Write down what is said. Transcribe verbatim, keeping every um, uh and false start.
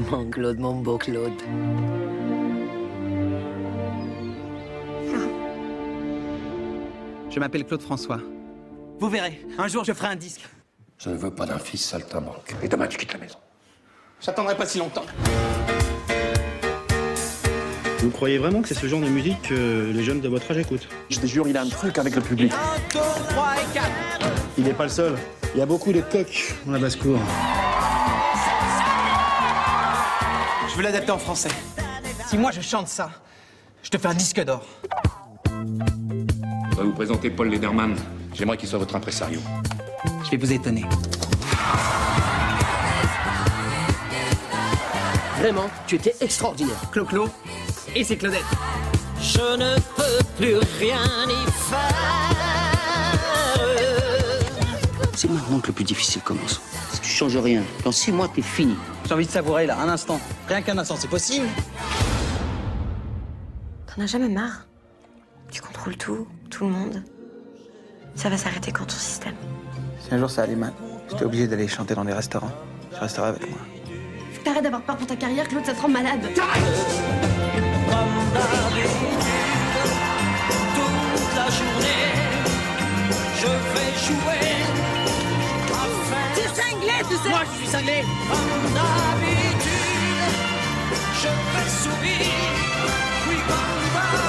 Mon Claude, mon beau Claude. Je m'appelle Claude François. Vous verrez, un jour je ferai un disque. Je ne veux pas d'un fils saltimbanque. Et demain, tu quittes la maison. J'attendrai pas si longtemps. Vous croyez vraiment que c'est ce genre de musique que les jeunes de votre âge écoutent? Je te jure, il a un truc avec le public. un, deux, trois et quatre. Il n'est pas le seul. Il y a beaucoup de coqs dans la basse-cour. Je veux l'adapter en français. Si moi je chante ça, je te fais un disque d'or. Je vais vous présenter Paul Lederman. J'aimerais qu'il soit votre impresario. Je vais vous étonner. Vraiment, tu étais extraordinaire. Clo-Clo et c'est Claudette. Je ne peux plus rien y faire. C'est maintenant que le plus difficile commence. Si tu changes rien, dans six mois, t'es fini. J'ai envie de savourer là, un instant. Rien qu'un instant, c'est possible? T'en as jamais marre? Tu contrôles tout, tout le monde. Ça va s'arrêter quand ton système? Si un jour ça allait mal, j'étais obligé d'aller chanter dans des restaurants. Tu resteras avec moi. Faut que t'arrêtes d'avoir peur pour ta carrière, Claude, ça te rend malade. Toute la journée, je vais jouer. T'es cinglé, tu sais. Moi, je suis cinglé. Comme d'habitude, je vais sourire. Oui, comme d'habitude.